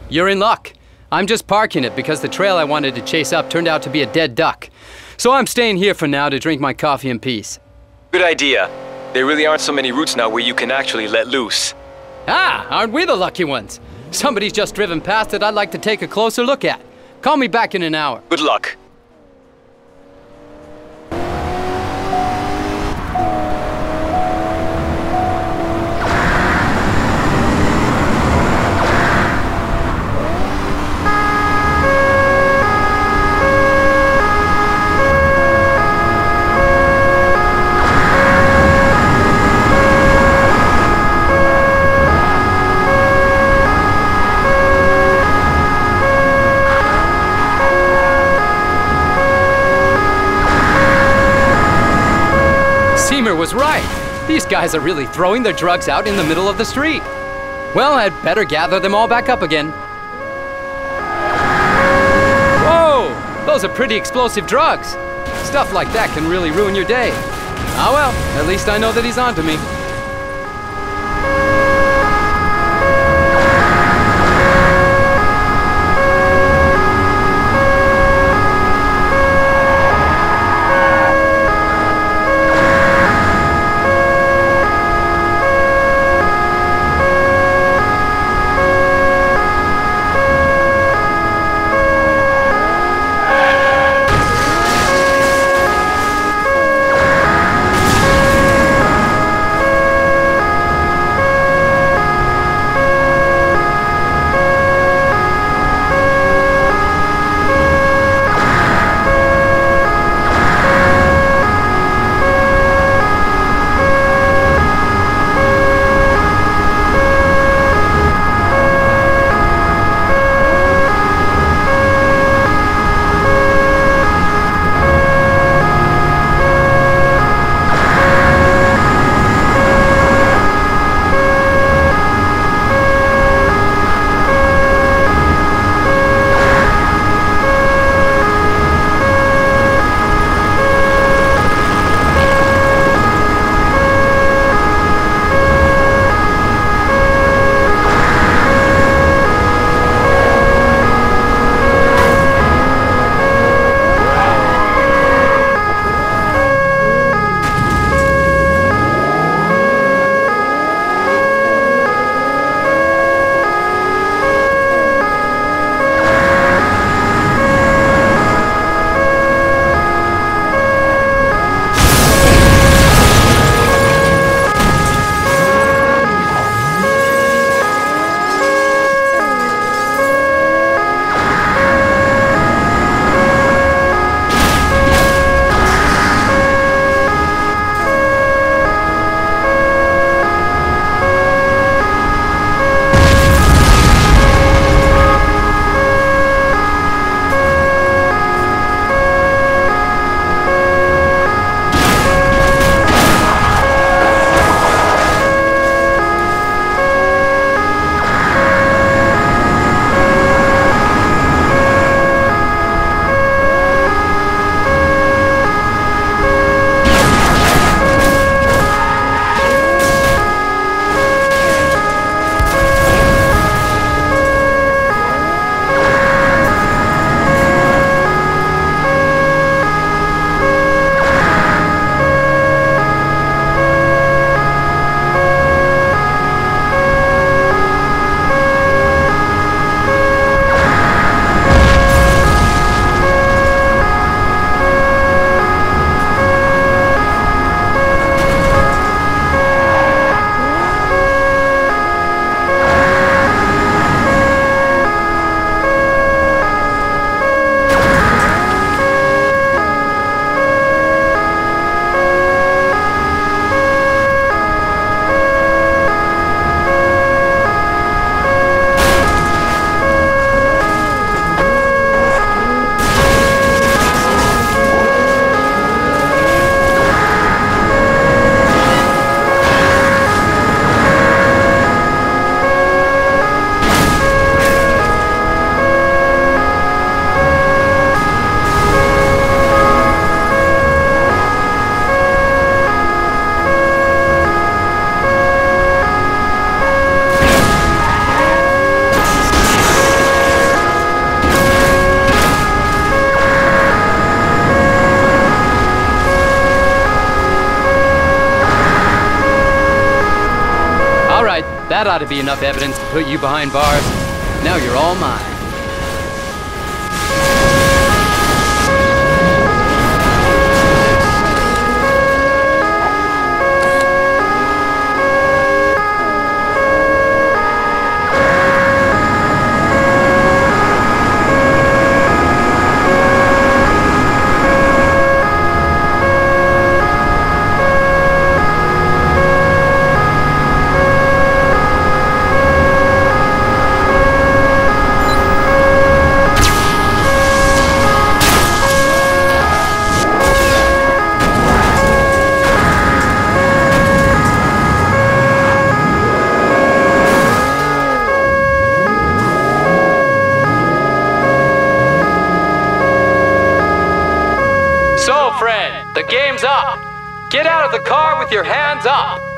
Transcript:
You're in luck. I'm just parking it because the trail I wanted to chase up turned out to be a dead duck. So I'm staying here for now to drink my coffee in peace. Good idea. There really aren't so many routes now where you can actually let loose. Ah, aren't we the lucky ones? Somebody's just driven past that I'd like to take a closer look at. Call me back in an hour. Good luck. Seymour was right. These guys are really throwing their drugs out in the middle of the street. Well, I'd better gather them all back up again. Whoa! Those are pretty explosive drugs. Stuff like that can really ruin your day. Ah well, at least I know that he's onto me. That ought to be enough evidence to put you behind bars. Now you're all mine. So, Fred, the game's up. Get out of the car with your hands up.